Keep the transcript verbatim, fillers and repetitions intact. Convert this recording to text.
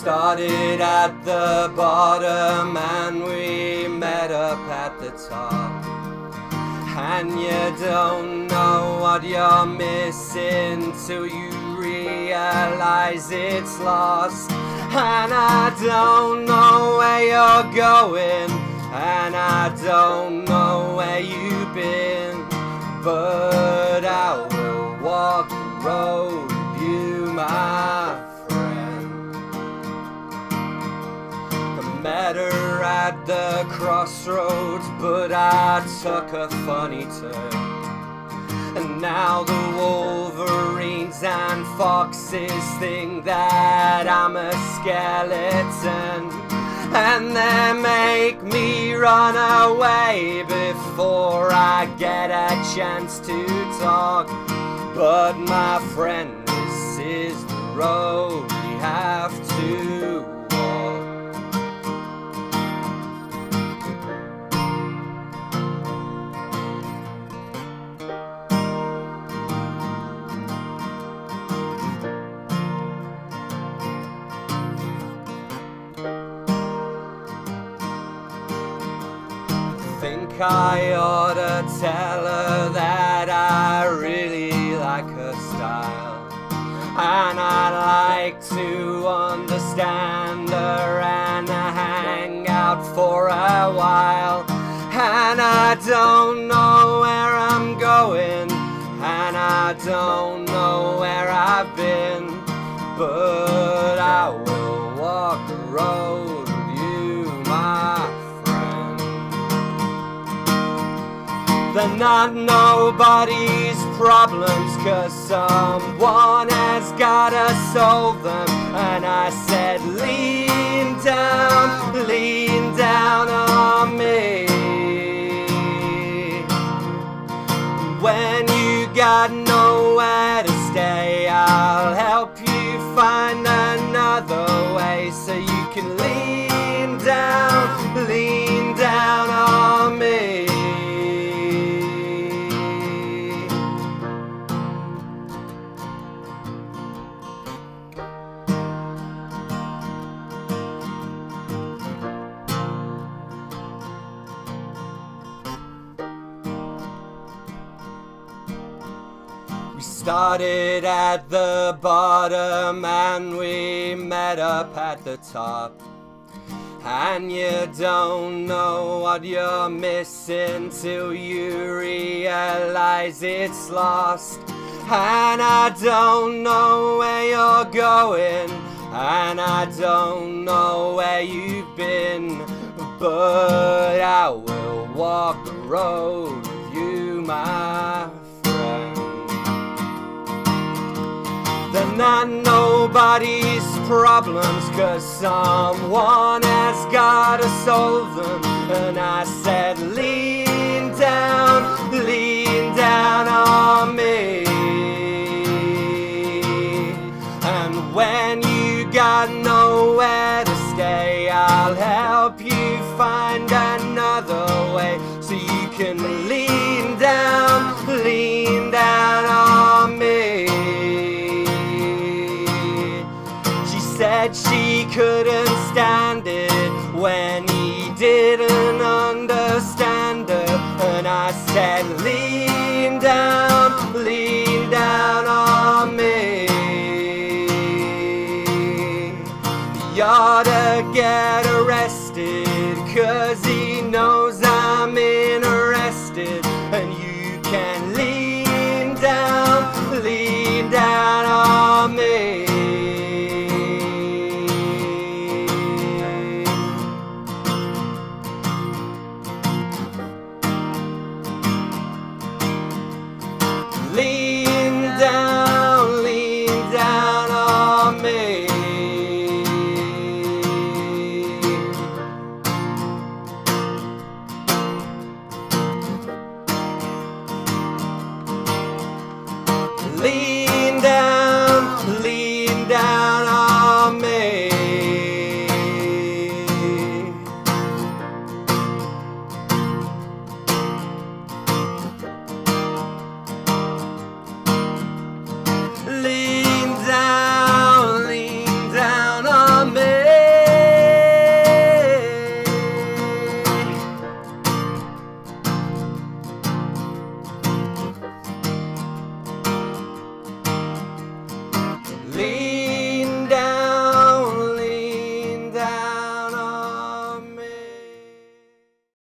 started at the bottom and we met up at the top. And you don't know what you're missing till you realize it's lost. And I don't know where you're going, and I don't know where you've been, but I will walk the road with you, my friend. I met her at the crossroads, but I took a funny turn. And now the wolverines and foxes think that I'm a skeleton, and they make me run away before I get a chance to talk. But my friend, this is the road we have to walk. Think I ought to tell her that I really like her style, and I'd like to understand her and hang out for a while. And I don't know where I'm going, and I don't know where I've been, but I will walk the road with you, my friend. They're not nobody's problems, 'cause someone has gotta solve them. And I said, lean down, lean down on me. When you got nowhere to stay, I'll help you find another way, so you can lean down, lean down on me. We started at the bottom and we met up at the top. And you don't know what you're missing till you realize it's lost. And I don't know where you're going, and I don't know where you've been, but I will walk the road with you, my friend. They're not nobody's problems, 'cause someone has gotta solve them. And I said, lean down, lean down on me. And when you got nowhere to stay, I'll help you find another way, so you can lean down, lean down on me. Said she couldn't stand it when he didn't understand her. And I said, lean down, lean down on me. You ought to get arrested, 'cause he